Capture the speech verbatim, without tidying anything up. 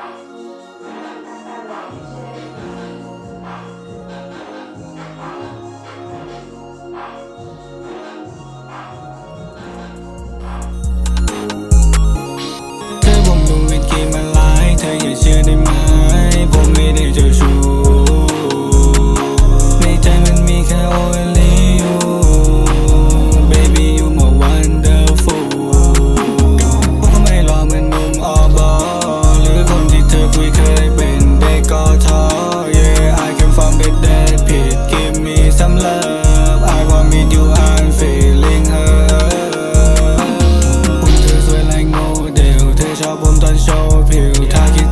อย่าเชื่อได้ไหมผมไม่ได้เจ้าชู้ในใจมันมีแค่ only you baby you more wonderful พวกเขาไม่รอเหมือนหนุ่มอบอหรือคนที่เธอคุยเคยเป็นเด็กกท yeah I came from the dead pit give me some love I want me you I'm feeling her หุ่นเธอสวย like โมเดลเธอชอบผมตอนโชว์ผิวถ้าคิด